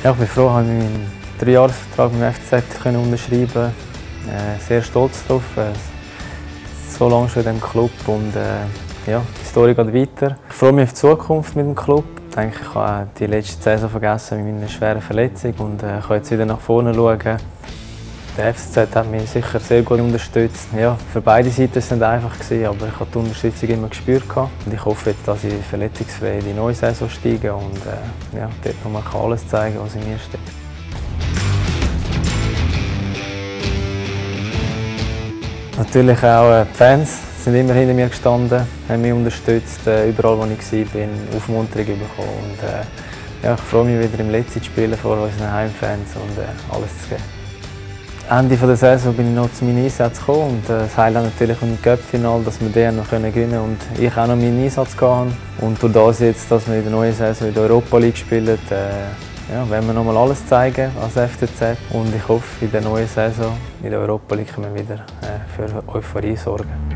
Ja, ich bin froh, dass ich meinen 3-Jahres-Vertrag mit dem FCZ unterschreiben konnte. Sehr stolz darauf. So lange schon in diesem Club und ja, die Story geht weiter. Ich freue mich auf die Zukunft mit dem Club. Ich denke, ich habe die letzte Saison vergessen mit meiner schweren Verletzung und kann jetzt wieder nach vorne schauen. Der FCZ hat mich sicher sehr gut unterstützt. Ja, für beide Seiten war es nicht einfach, aber ich habe die Unterstützung immer gespürt. Und ich hoffe jetzt, dass ich verletzungsfrei in die neue Saison steige und ja, dort nochmal alles zeigen, was in mir steckt. Natürlich auch die Fans sind immer hinter mir gestanden, haben mich unterstützt, überall wo ich war, Aufmunterung bekommen. Und, ja, ich freue mich wieder im letzten zu spielen vor unseren Heimfans und alles zu geben. Ende der Saison bin ich noch zu meinen Einsätzen gekommen und das Highlight natürlich im Cup-Final, dass wir den noch gewinnen können und ich auch noch meinen Einsatz hatte. Und durch das jetzt, dass wir in der neuen Saison in der Europa League spielen, ja, werden wir noch mal alles zeigen als FCZ und ich hoffe, in der neuen Saison in der Europa League können wir wieder für Euphorie sorgen.